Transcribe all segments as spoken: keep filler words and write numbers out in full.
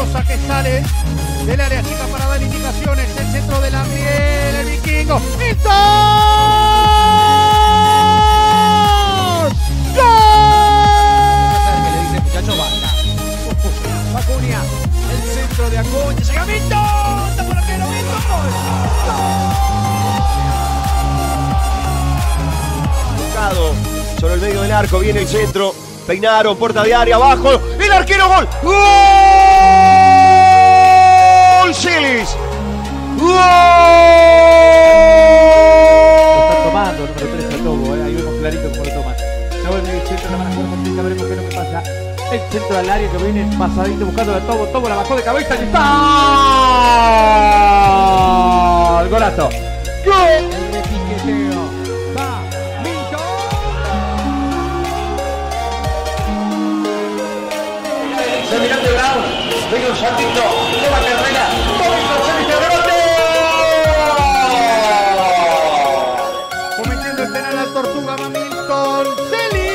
Sosa que sale del área chica para dar indicaciones. El centro de la miel, el vikingo. ¡Milton! ¡Gol! Que le dice, muchacho, basta. Acuña, el centro de Acuña. Llega Milton. Está por aquí, lo Milton. Gol. Sobre el medio del arco viene el centro. Peinaron, puerta de área, abajo. El arquero, gol. ¡Gol! Celis. ¡Gol! Lo está tomando el número tres al Tobo, ¿eh? Ahí vemos clarito cómo lo toman. No vuelve el centro, la van a jugar contenta, veremos qué es lo que pasa. El centro al área que viene pasadito buscando a Tobo. Tobo la bajó de cabeza y está. ¡El golazo! ¡Gol! El repiqueteo. Va. Semirante Brown, venga un saltito, toma carrera, toma el Celis de rebote. Cometiendo el penal al Tortuga, va Milton. ¡Celis!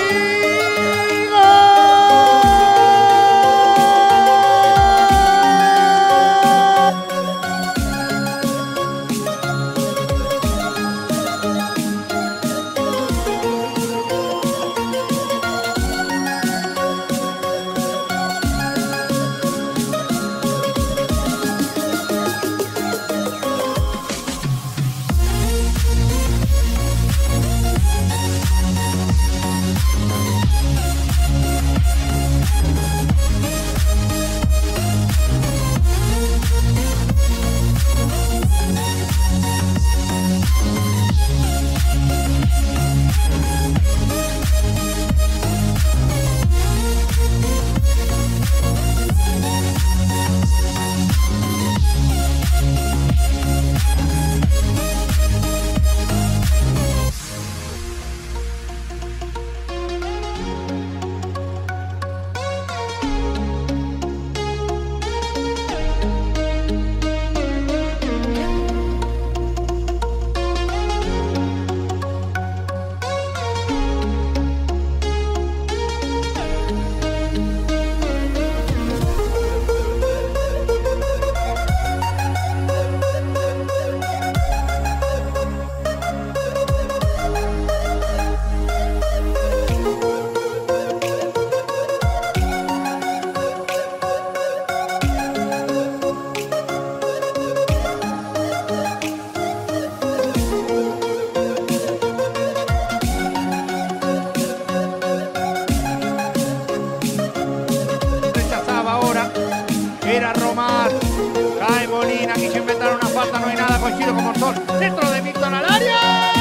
Era Román, cae Molina, quiso inventar una falta, no hay nada, coincido con Morsol. Centro de Milton al área.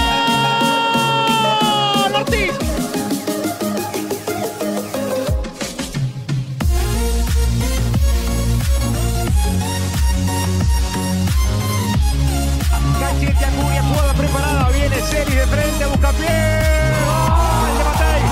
Ortiz. Cachete Acuña, jugada preparada, viene Celis de frente, busca pie. ¡Gol de Matei!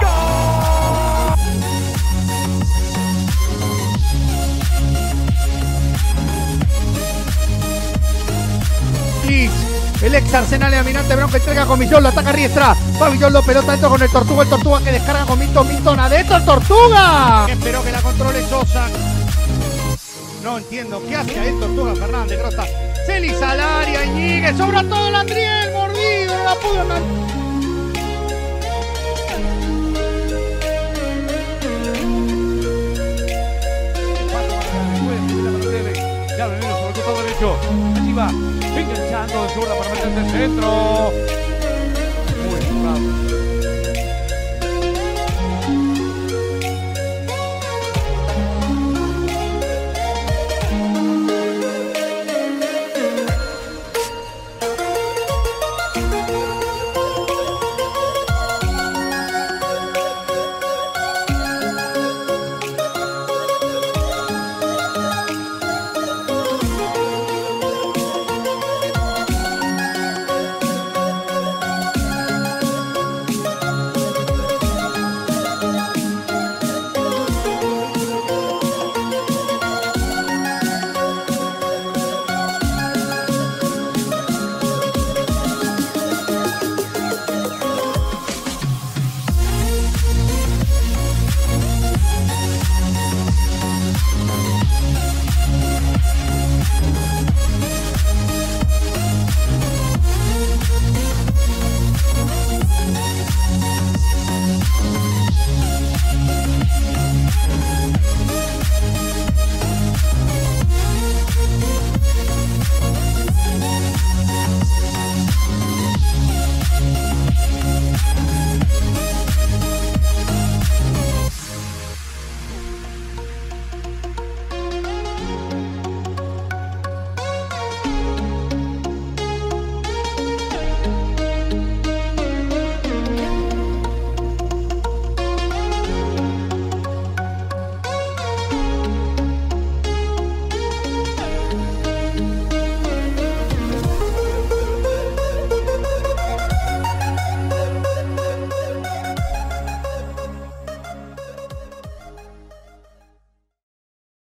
El ex Arsenal de Almirante Brown que entrega con Millón, lo ataca Riestra. Va Millón, lo pelota dentro con el Tortuga. El Tortuga que descarga con Milton. Milton adentro, el Tortuga. Esperó que la controle Sosa. No entiendo qué hace ahí el Tortuga Fernández Grota. Celis al área, Iñiguez, sobra todo el Andriel, mordido, no la pudo mandar. Ya venimos sobre el costado derecho. Allí va. Enganchando de zurda para meterse el centro. Muy jugado.